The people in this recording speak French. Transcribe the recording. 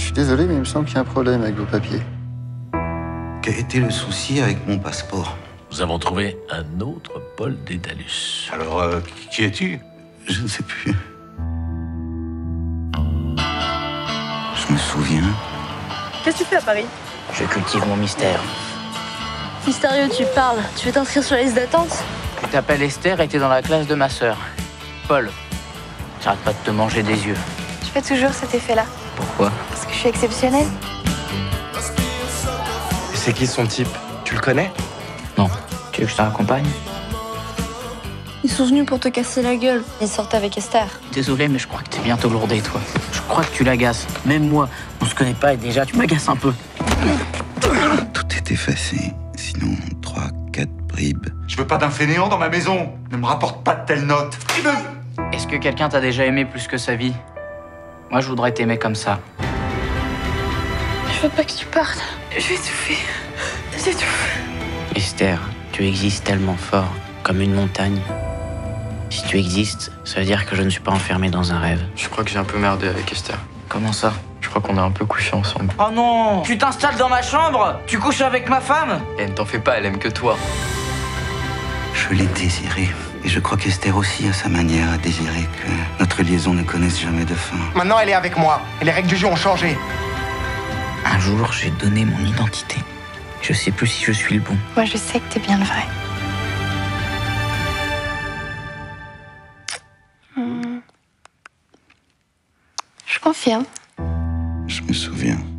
suis désolé, mais il me semble qu'il y a un problème avec vos papiers. Quel était le souci avec mon passeport? Nous avons trouvé un autre Paul Dédalus. Alors, qui es-tu? Je ne sais plus. Je me souviens. Qu'est-ce que tu fais à Paris? Je cultive mon mystère. Mystérieux, tu parles. Tu veux t'inscrire sur la liste d'attente? Tu t'appelles Esther et t'es dans la classe de ma sœur. Paul, j'arrête pas de te manger des yeux. Je fais toujours cet effet-là. Pourquoi? Parce que je suis exceptionnelle. C'est qui son type? Tu le connais? Non. Tu veux que je te raccompagne? Ils sont venus pour te casser la gueule. Ils sortent avec Esther. Désolé, mais je crois que t'es bientôt lourdé, toi. Je crois que tu l'agaces. Même moi, on se connaît pas et déjà, tu m'agaces un peu. Tout est effacé. Sinon, 3, 4 bribes. Je veux pas d'un fainéant dans ma maison. Ne me rapporte pas de telles notes. Est-ce que quelqu'un t'a déjà aimé plus que sa vie? Moi, je voudrais t'aimer comme ça. Je veux pas que tu partes. Je vais étouffer. J'étouffe. Esther, tu existes tellement fort, comme une montagne. Si tu existes, ça veut dire que je ne suis pas enfermé dans un rêve. Je crois que j'ai un peu merdé avec Esther. Comment ça? Je crois qu'on a un peu couché ensemble. Oh non! Tu t'installes dans ma chambre? Tu couches avec ma femme? Et ne t'en fais pas, elle aime que toi. Je l'ai désiré. Et je crois qu'Esther aussi a sa manière à désirer que notre liaison ne connaisse jamais de fin. Maintenant, elle est avec moi. Et les règles du jeu ont changé. Un jour, j'ai donné mon identité. Je sais plus si je suis le bon. Moi, je sais que t'es bien le vrai. Je confirme. Je me souviens.